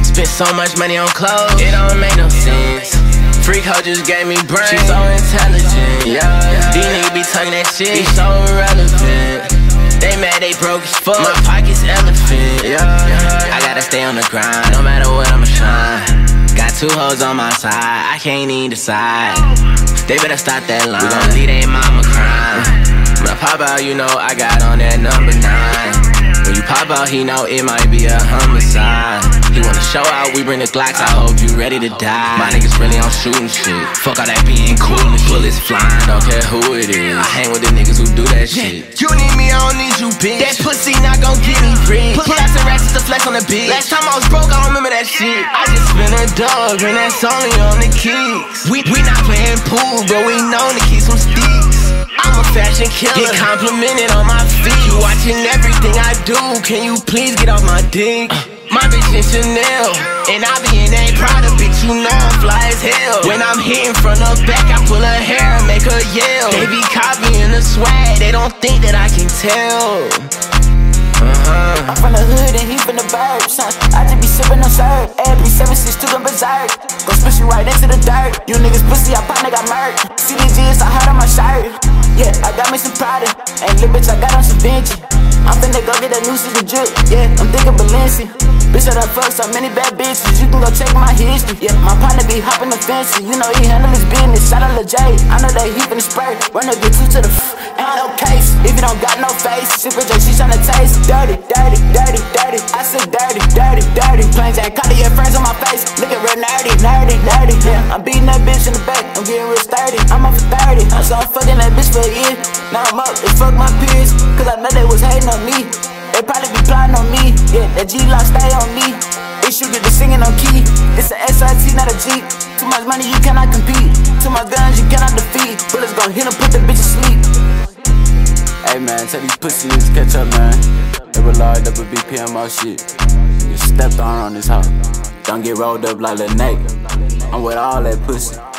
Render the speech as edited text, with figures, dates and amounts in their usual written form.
Spent so much money on clothes, it don't make no sense. Freak hoe just gave me brain, she so intelligent, yeah. These niggas be talking that shit, be so irrelevant. They mad they broke as fuck, my pocket's elephant, yeah. I gotta stay on the grind, no matter what I'ma shine. Got 2 hoes on my side, I can't even decide. They better stop that line, we gon' leave they mama crying. When I pop out, you know I got on that number 9. When you pop out, he know it might be a homicide. He wanna show out, we bring the Glocks, I hope you ready to die. My niggas really on shooting shit, fuck all that being cool and bullets flying, don't care who it is. I hang with the niggas who do that shit. You need me, I don't need you, bitch. That pussy not gon' get me rich. Pull out some racks to flex on the bitch. Last time I was broke, I don't remember that shit. I just spent a dog, and that's only on the keys. We not playing pool, but we known to keep some sticks. I'm a fashion killer, get complimented on my feet. You watching everything I do, can you please get off my dick? My bitch in Chanel, and I be in that Prada, bitch, you know I'm fly as hell. When I'm hitting from the back, I pull her hair and make her yell. They be copying the swag, they don't think that I can tell. I'm from the hood and he from the burbs, son. I just be sippin' on syrup, every 7-6 to the berserk. Go squish you right into the dirt. You niggas pussy, I partner got murked. CDG is so hot on my shirt. Yeah, I got me some Prada, and little bitch, I got on some Vinci. I'm finna go get that new the drip, yeah, I'm thinking Balenci. Bitch, I done fucked so many bad bitches, you can go check my history. Yeah, my partner be hopping the fence, you know he handle his business. Shout out Lil J, I know that he finna spray. Run up, get 2 to the ain't no case. If you don't got no face, Super J, she tryna taste. Dirty, dirty, dirty, dirty, I said dirty, dirty, dirty. Plain Jane, call your friends on my face, looking real nerdy, nerdy, nerdy. Yeah, I'm beating that bitch in the back, I'm getting real sturdy. I'm up for 30, so I'm fucking that bitch for a year. Now I'm up, they fuck my peers, cause I know they was hating on me. They probably be plotting on me, yeah, that G-Lock stay on me. Issue get the singing on key, it's a SRT, not a Jeep. Too much money, you cannot compete. Too much guns, you cannot defeat. Bullets gon' hit him, put the bitch to sleep. Hey man, tell these pussy niggas catch up, man. They were locked up with BPMO shit. You stepped on this hoe. Don't get rolled up like Lil Nate. I'm with all that pussy.